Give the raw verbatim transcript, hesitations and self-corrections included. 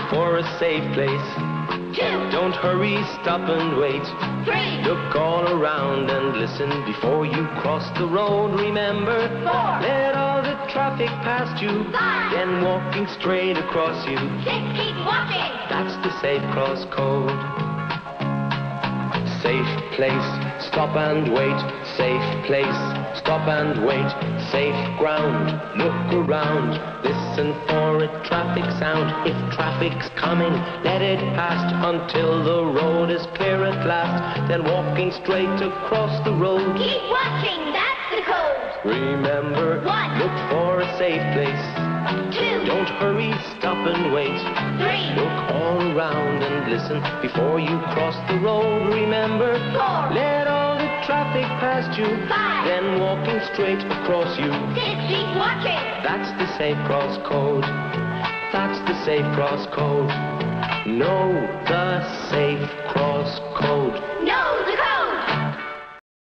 for a safe place. Two. Don't hurry, stop and wait. Three. Look all around and listen before you cross the road. Remember, Four. let all the traffic past you. Five. Then walking straight across you. Six. Keep walking. That's the safe cross code. Safe place, stop and wait. Safe place, stop and wait. Safe ground, look around. Listen for a traffic sound. If traffic's coming, let it pass until the road is clear at last. Then walking straight across the road. Keep watching, that's the code. Remember, One. look for a safe place. Two. Don't hurry, stop and wait. Three. Look all around and listen before you cross the road. Remember, Four. let all the traffic past you. Five. Then walking straight across you. Six. Keep watching. That's the safe cross code. That's the safe cross code. Know the safe cross code. No.